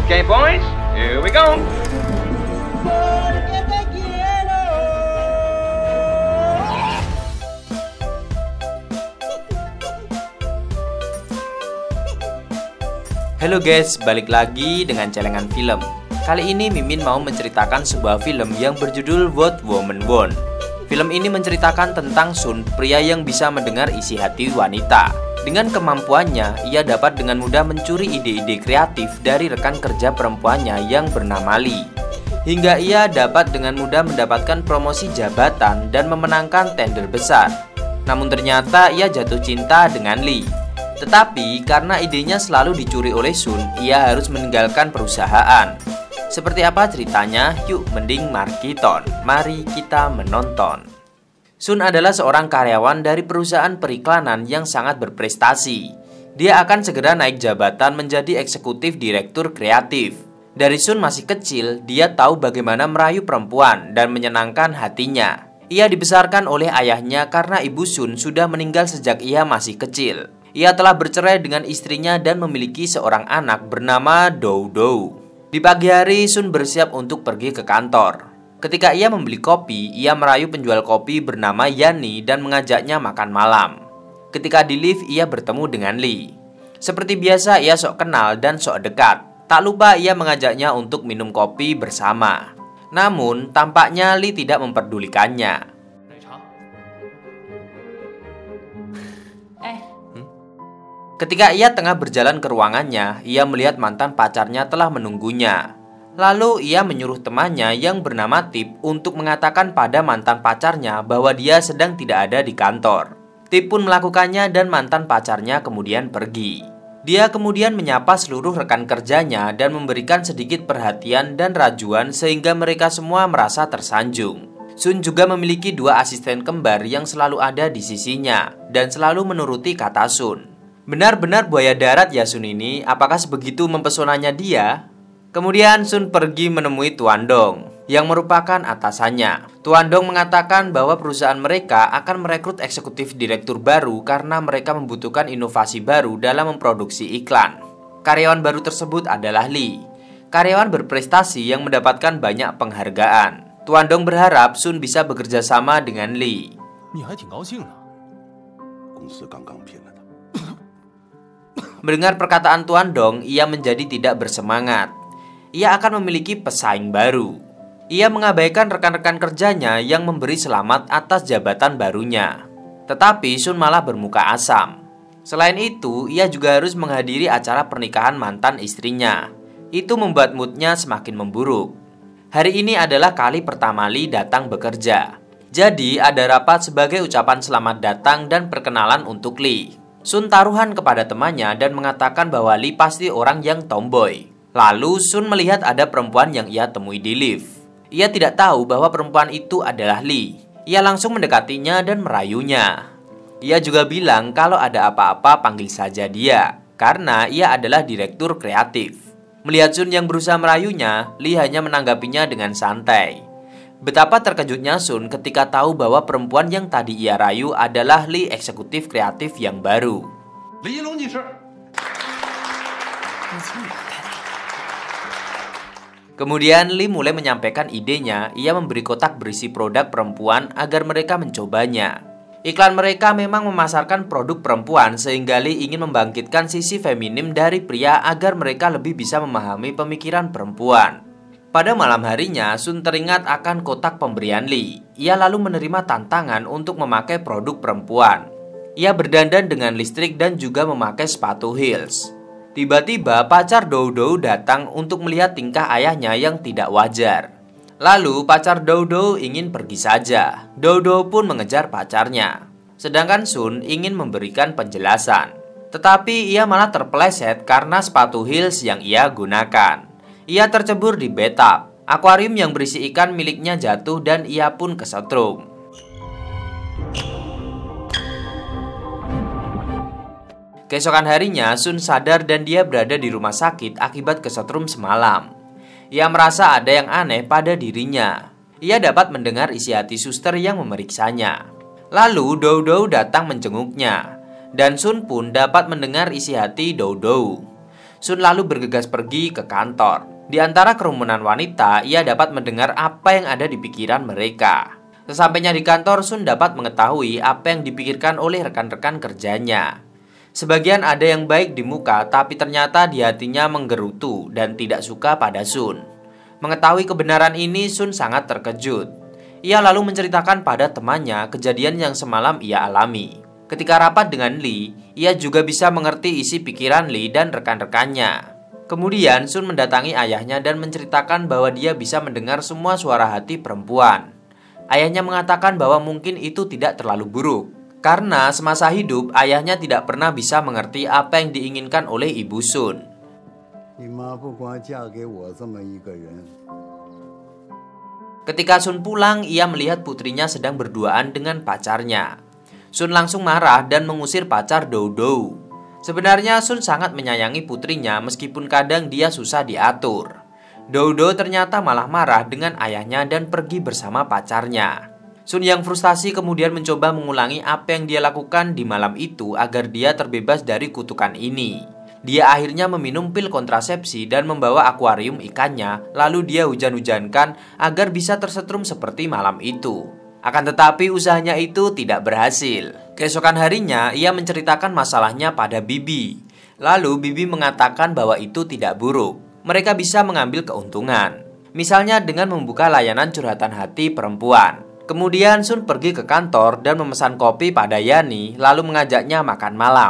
Okay, boys, here we go. Halo guys, balik lagi dengan celengan film. Kali ini Mimin mau menceritakan sebuah film yang berjudul What Woman Want. Film ini menceritakan tentang Sun, pria yang bisa mendengar isi hati wanita. Dengan kemampuannya, ia dapat dengan mudah mencuri ide-ide kreatif dari rekan kerja perempuannya yang bernama Lee. Hingga ia dapat dengan mudah mendapatkan promosi jabatan dan memenangkan tender besar. Namun ternyata ia jatuh cinta dengan Lee. Tetapi karena idenya selalu dicuri oleh Sun, ia harus meninggalkan perusahaan. Seperti apa ceritanya? Yuk mending mari kita menonton. Sun adalah seorang karyawan dari perusahaan periklanan yang sangat berprestasi. Dia akan segera naik jabatan menjadi eksekutif direktur kreatif. Dari Sun masih kecil, dia tahu bagaimana merayu perempuan dan menyenangkan hatinya. Ia dibesarkan oleh ayahnya karena ibu Sun sudah meninggal sejak ia masih kecil. Ia telah bercerai dengan istrinya dan memiliki seorang anak bernama Dou Dou. Di pagi hari, Sun bersiap untuk pergi ke kantor. Ketika ia membeli kopi, ia merayu penjual kopi bernama Yani dan mengajaknya makan malam. Ketika di lift, ia bertemu dengan Lee. Seperti biasa, ia sok kenal dan sok dekat. Tak lupa ia mengajaknya untuk minum kopi bersama. Namun, tampaknya Lee tidak memperdulikannya. Ketika ia tengah berjalan ke ruangannya, ia melihat mantan pacarnya telah menunggunya. Lalu ia menyuruh temannya yang bernama Tip untuk mengatakan pada mantan pacarnya bahwa dia sedang tidak ada di kantor. Tip pun melakukannya dan mantan pacarnya kemudian pergi. Dia kemudian menyapa seluruh rekan kerjanya dan memberikan sedikit perhatian dan rajuan sehingga mereka semua merasa tersanjung. Sun juga memiliki 2 asisten kembar yang selalu ada di sisinya dan selalu menuruti kata Sun. Benar-benar buaya darat ya Sun ini, apakah sebegitu mempesonanya dia? Kemudian Sun pergi menemui Tuan Dong, yang merupakan atasannya. Tuan Dong mengatakan bahwa perusahaan mereka akan merekrut eksekutif direktur baru karena mereka membutuhkan inovasi baru dalam memproduksi iklan. Karyawan baru tersebut adalah Lee, karyawan berprestasi yang mendapatkan banyak penghargaan. Tuan Dong berharap Sun bisa bekerja sama dengan Lee. Mendengar perkataan Tuan Dong, ia menjadi tidak bersemangat. Ia akan memiliki pesaing baru. Ia mengabaikan rekan-rekan kerjanya yang memberi selamat atas jabatan barunya. Tetapi Sun malah bermuka asam. Selain itu, ia juga harus menghadiri acara pernikahan mantan istrinya. Itu membuat moodnya semakin memburuk. Hari ini adalah kali pertama Lee datang bekerja. Jadi ada rapat sebagai ucapan selamat datang dan perkenalan untuk Lee. Sun taruhan kepada temannya dan mengatakan bahwa Lee pasti orang yang tomboy. Lalu Sun melihat ada perempuan yang ia temui di lift. Ia tidak tahu bahwa perempuan itu adalah Lee. Ia langsung mendekatinya dan merayunya. Ia juga bilang kalau ada apa-apa panggil saja dia, karena ia adalah direktur kreatif. Melihat Sun yang berusaha merayunya, Lee hanya menanggapinya dengan santai. Betapa terkejutnya Sun ketika tahu bahwa perempuan yang tadi ia rayu adalah Lee eksekutif kreatif yang baru. Kemudian Lee mulai menyampaikan idenya. Ia memberi kotak berisi produk perempuan agar mereka mencobanya. Iklan mereka memang memasarkan produk perempuan sehingga Lee ingin membangkitkan sisi feminim dari pria agar mereka lebih bisa memahami pemikiran perempuan. Pada malam harinya, Sun teringat akan kotak pemberian Lee. Ia lalu menerima tantangan untuk memakai produk perempuan. Ia berdandan dengan listrik dan juga memakai sepatu heels. Tiba-tiba pacar Dou Dou datang untuk melihat tingkah ayahnya yang tidak wajar. Lalu pacar Dou Dou ingin pergi saja. Dou Dou pun mengejar pacarnya. Sedangkan Sun ingin memberikan penjelasan. Tetapi ia malah terpeleset karena sepatu heels yang ia gunakan. Ia tercebur di bathtub. Akuarium yang berisi ikan miliknya jatuh dan ia pun kesetrum. Keesokan harinya, Sun sadar dan dia berada di rumah sakit akibat kesetrum semalam. Ia merasa ada yang aneh pada dirinya. Ia dapat mendengar isi hati suster yang memeriksanya. Lalu Dou Dou datang menjenguknya, dan Sun pun dapat mendengar isi hati Dou Dou. Sun lalu bergegas pergi ke kantor. Di antara kerumunan wanita, ia dapat mendengar apa yang ada di pikiran mereka. Sesampainya di kantor, Sun dapat mengetahui apa yang dipikirkan oleh rekan-rekan kerjanya. Sebagian ada yang baik di muka, tapi ternyata di hatinya menggerutu dan tidak suka pada Sun. Mengetahui kebenaran ini, Sun sangat terkejut. Ia lalu menceritakan pada temannya kejadian yang semalam ia alami. Ketika rapat dengan Lee, ia juga bisa mengerti isi pikiran Lee dan rekan-rekannya. Kemudian Sun mendatangi ayahnya dan menceritakan bahwa dia bisa mendengar semua suara hati perempuan. Ayahnya mengatakan bahwa mungkin itu tidak terlalu buruk, karena semasa hidup ayahnya tidak pernah bisa mengerti apa yang diinginkan oleh ibu Sun. Ketika Sun pulang, ia melihat putrinya sedang berduaan dengan pacarnya. Sun langsung marah dan mengusir pacar Dou Dou. Sebenarnya Sun sangat menyayangi putrinya meskipun kadang dia susah diatur. Dou Dou ternyata malah marah dengan ayahnya dan pergi bersama pacarnya. Sun yang frustasi kemudian mencoba mengulangi apa yang dia lakukan di malam itu agar dia terbebas dari kutukan ini. Dia akhirnya meminum pil kontrasepsi dan membawa akuarium ikannya, lalu dia hujan-hujankan agar bisa tersetrum seperti malam itu. Akan tetapi usahanya itu tidak berhasil. Keesokan harinya ia menceritakan masalahnya pada Bibi. Lalu Bibi mengatakan bahwa itu tidak buruk. Mereka bisa mengambil keuntungan. Misalnya dengan membuka layanan curhatan hati perempuan. Kemudian Sun pergi ke kantor dan memesan kopi pada Yani, lalu mengajaknya makan malam.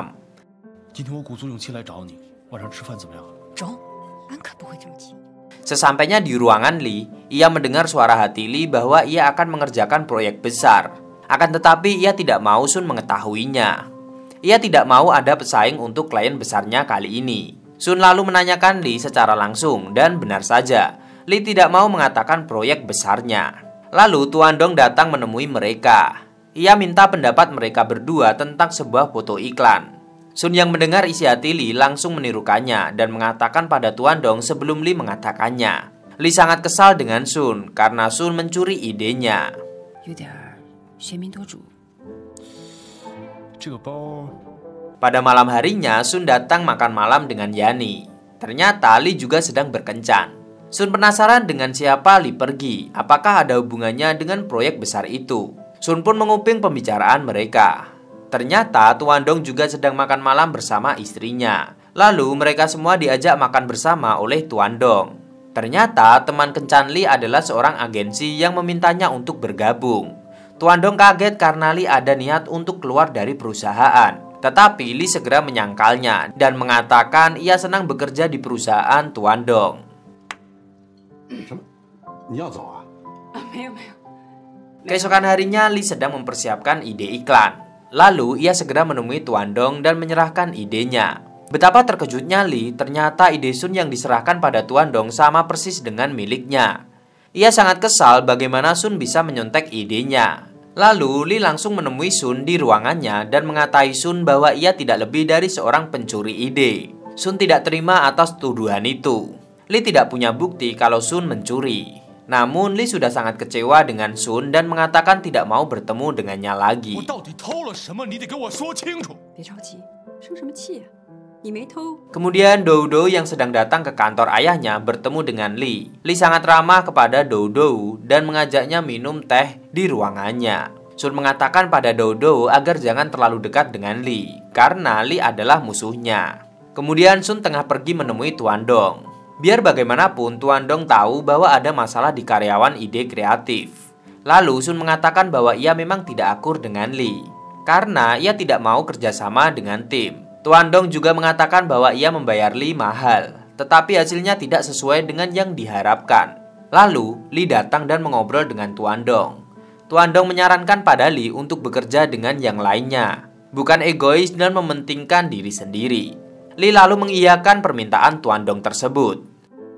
Sesampainya di ruangan Lee, ia mendengar suara hati Lee bahwa ia akan mengerjakan proyek besar. Akan tetapi ia tidak mau Sun mengetahuinya. Ia tidak mau ada pesaing untuk klien besarnya kali ini. Sun lalu menanyakan Lee secara langsung dan benar saja, Lee tidak mau mengatakan proyek besarnya. Lalu Tuan Dong datang menemui mereka. Ia minta pendapat mereka berdua tentang sebuah foto iklan. Sun yang mendengar isi hati Lee langsung menirukannya dan mengatakan pada Tuan Dong sebelum Lee mengatakannya. Lee sangat kesal dengan Sun karena Sun mencuri idenya. Pada malam harinya, Sun datang makan malam dengan Yani. Ternyata Lee juga sedang berkencan. Sun penasaran dengan siapa Lee pergi, apakah ada hubungannya dengan proyek besar itu. Sun pun menguping pembicaraan mereka. Ternyata Tuan Dong juga sedang makan malam bersama istrinya. Lalu mereka semua diajak makan bersama oleh Tuan Dong. Ternyata teman kencan Lee adalah seorang agensi yang memintanya untuk bergabung. Tuan Dong kaget karena Lee ada niat untuk keluar dari perusahaan. Tetapi Lee segera menyangkalnya dan mengatakan ia senang bekerja di perusahaan Tuan Dong. Keesokan harinya Lee sedang mempersiapkan ide iklan. Lalu ia segera menemui Tuan Dong dan menyerahkan idenya. Betapa terkejutnya Lee, ternyata ide Sun yang diserahkan pada Tuan Dong sama persis dengan miliknya. Ia sangat kesal bagaimana Sun bisa menyontek idenya. Lalu Lee langsung menemui Sun di ruangannya dan mengatai Sun bahwa ia tidak lebih dari seorang pencuri ide. Sun tidak terima atas tuduhan itu. Lee tidak punya bukti kalau Sun mencuri. Namun Lee sudah sangat kecewa dengan Sun dan mengatakan tidak mau bertemu dengannya lagi. Kemudian Dou Dou yang sedang datang ke kantor ayahnya bertemu dengan Lee. Lee sangat ramah kepada Dou Dou dan mengajaknya minum teh di ruangannya. Sun mengatakan pada Dou Dou agar jangan terlalu dekat dengan Lee, karena Lee adalah musuhnya. Kemudian Sun tengah pergi menemui Tuan Dong. Biar bagaimanapun, Tuan Dong tahu bahwa ada masalah di karyawan ide kreatif. Lalu Sun mengatakan bahwa ia memang tidak akur dengan Lee, karena ia tidak mau kerjasama dengan tim. Tuan Dong juga mengatakan bahwa ia membayar Lee mahal, tetapi hasilnya tidak sesuai dengan yang diharapkan. Lalu Lee datang dan mengobrol dengan Tuan Dong. Tuan Dong menyarankan pada Lee untuk bekerja dengan yang lainnya, bukan egois dan mementingkan diri sendiri. Lee lalu mengiyakan permintaan Tuan Dong tersebut.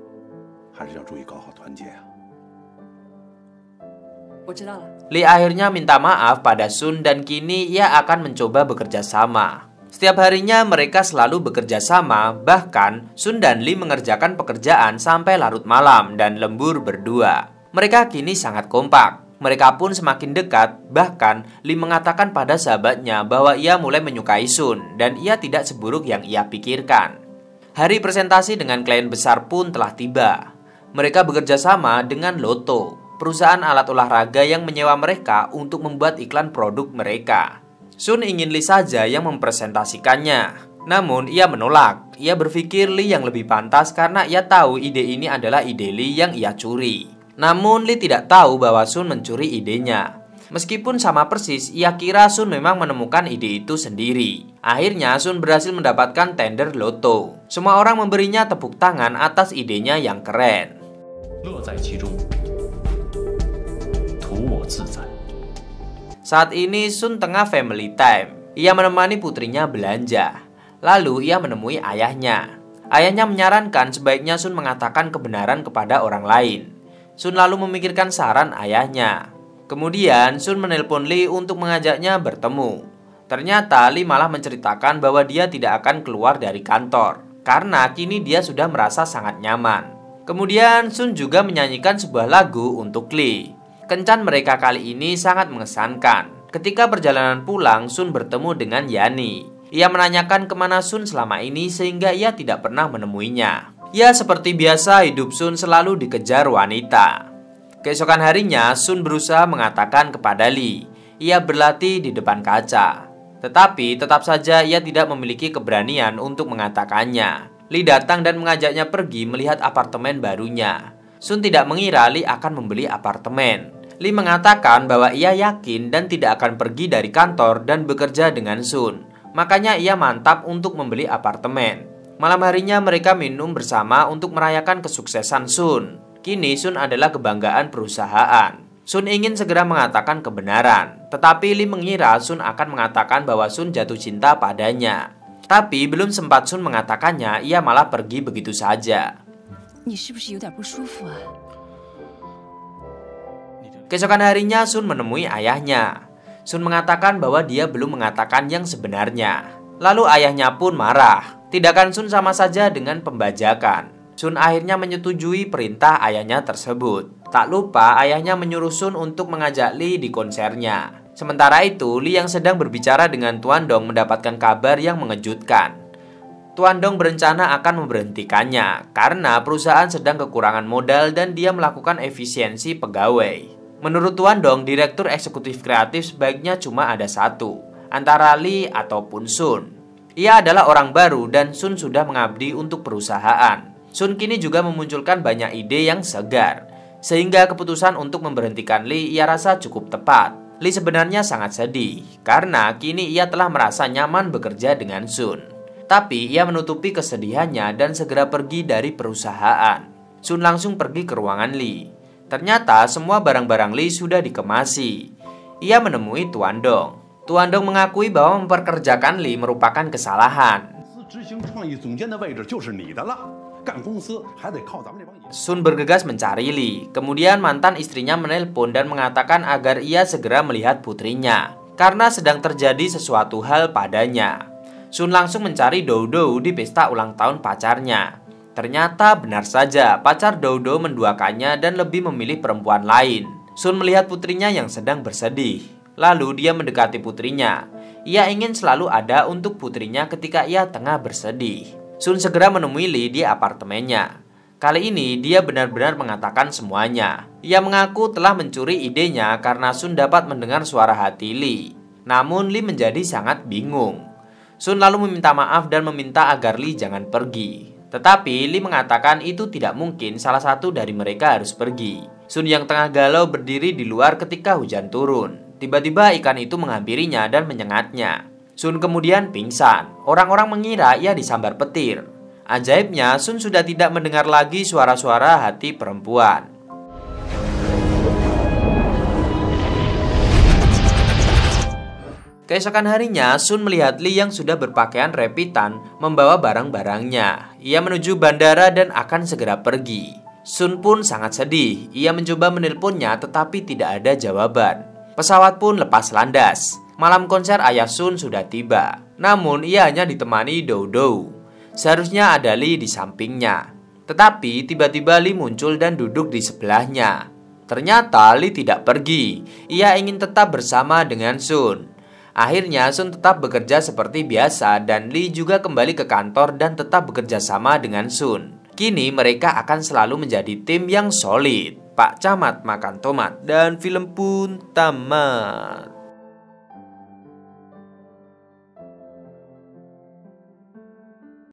Lee akhirnya minta maaf pada Sun dan kini ia akan mencoba bekerja sama. Setiap harinya mereka selalu bekerja sama, bahkan Sun dan Lee mengerjakan pekerjaan sampai larut malam dan lembur berdua. Mereka kini sangat kompak. Mereka pun semakin dekat, bahkan Lee mengatakan pada sahabatnya bahwa ia mulai menyukai Sun dan ia tidak seburuk yang ia pikirkan. Hari presentasi dengan klien besar pun telah tiba. Mereka bekerja sama dengan Lotto, perusahaan alat olahraga yang menyewa mereka untuk membuat iklan produk mereka. Sun ingin Lee saja yang mempresentasikannya. Namun ia menolak. Ia berpikir Lee yang lebih pantas karena ia tahu ide ini adalah ide Lee yang ia curi. Namun Lee tidak tahu bahwa Sun mencuri idenya. Meskipun sama persis, ia kira Sun memang menemukan ide itu sendiri. Akhirnya Sun berhasil mendapatkan tender Lotto. Semua orang memberinya tepuk tangan atas idenya yang keren. Saat ini Sun tengah family time. Ia menemani putrinya belanja. Lalu ia menemui ayahnya. Ayahnya menyarankan sebaiknya Sun mengatakan kebenaran kepada orang lain. Sun lalu memikirkan saran ayahnya. Kemudian Sun menelpon Lee untuk mengajaknya bertemu. Ternyata Lee malah menceritakan bahwa dia tidak akan keluar dari kantor karena kini dia sudah merasa sangat nyaman. Kemudian Sun juga menyanyikan sebuah lagu untuk Lee. Kencan mereka kali ini sangat mengesankan. Ketika perjalanan pulang, Sun bertemu dengan Yani. Ia menanyakan kemana Sun selama ini sehingga ia tidak pernah menemuinya. Ya, seperti biasa hidup Sun selalu dikejar wanita. Keesokan harinya, Sun berusaha mengatakan kepada Lee, ia berlatih di depan kaca. Tetapi tetap saja ia tidak memiliki keberanian untuk mengatakannya. Lee datang dan mengajaknya pergi melihat apartemen barunya. Sun tidak mengira Lee akan membeli apartemen. Lee mengatakan bahwa ia yakin dan tidak akan pergi dari kantor dan bekerja dengan Sun. Makanya ia mantap untuk membeli apartemen. Malam harinya mereka minum bersama untuk merayakan kesuksesan Sun. Kini Sun adalah kebanggaan perusahaan. Sun ingin segera mengatakan kebenaran, tetapi Lee mengira Sun akan mengatakan bahwa Sun jatuh cinta padanya. Tapi belum sempat Sun mengatakannya, ia malah pergi begitu saja. Keesokan harinya Sun menemui ayahnya. Sun mengatakan bahwa dia belum mengatakan yang sebenarnya. Lalu ayahnya pun marah. Tindakan Sun sama saja dengan pembajakan. Sun akhirnya menyetujui perintah ayahnya tersebut. Tak lupa ayahnya menyuruh Sun untuk mengajak Lee di konsernya. Sementara itu, Lee yang sedang berbicara dengan Tuan Dong mendapatkan kabar yang mengejutkan. Tuan Dong berencana akan memberhentikannya karena perusahaan sedang kekurangan modal dan dia melakukan efisiensi pegawai. Menurut Tuan Dong, direktur eksekutif kreatif sebaiknya cuma ada satu, antara Lee ataupun Sun. Ia adalah orang baru dan Sun sudah mengabdi untuk perusahaan. Sun kini juga memunculkan banyak ide yang segar, sehingga keputusan untuk memberhentikan Lee ia rasa cukup tepat. Lee sebenarnya sangat sedih, karena kini ia telah merasa nyaman bekerja dengan Sun. Tapi ia menutupi kesedihannya dan segera pergi dari perusahaan. Sun langsung pergi ke ruangan Lee. Ternyata semua barang-barang Lee sudah dikemasi. Ia menemui Tuan Dong. Tuan Dong mengakui bahwa memperkerjakan Lee merupakan kesalahan. Sun bergegas mencari Lee. Kemudian mantan istrinya menelpon dan mengatakan agar ia segera melihat putrinya karena sedang terjadi sesuatu hal padanya. Sun langsung mencari Dou Dou di pesta ulang tahun pacarnya. Ternyata benar saja pacar Dou Dou menduakannya dan lebih memilih perempuan lain. Sun melihat putrinya yang sedang bersedih. Lalu dia mendekati putrinya. Ia ingin selalu ada untuk putrinya ketika ia tengah bersedih. Sun segera menemui Lee di apartemennya. Kali ini dia benar-benar mengatakan semuanya. Ia mengaku telah mencuri idenya karena Sun dapat mendengar suara hati Lee. Namun Lee menjadi sangat bingung. Sun lalu meminta maaf dan meminta agar Lee jangan pergi. Tetapi Lee mengatakan itu tidak mungkin salah satu dari mereka harus pergi. Sun yang tengah galau berdiri di luar ketika hujan turun. Tiba-tiba ikan itu menghampirinya dan menyengatnya. Sun kemudian pingsan. Orang-orang mengira ia disambar petir. Ajaibnya, Sun sudah tidak mendengar lagi suara-suara hati perempuan. Keesokan harinya, Sun melihat Lee yang sudah berpakaian repitan membawa barang-barangnya. Ia menuju bandara dan akan segera pergi. Sun pun sangat sedih. Ia mencoba menelponnya tetapi tidak ada jawaban. Pesawat pun lepas landas. Malam konser ayah Sun sudah tiba. Namun ia hanya ditemani Dou Dou. Seharusnya ada Lee di sampingnya. Tetapi tiba-tiba Lee muncul dan duduk di sebelahnya. Ternyata Lee tidak pergi. Ia ingin tetap bersama dengan Sun. Akhirnya Sun tetap bekerja seperti biasa dan Lee juga kembali ke kantor dan tetap bekerja sama dengan Sun. Kini mereka akan selalu menjadi tim yang solid. Pak Camat makan tomat dan film pun tamat.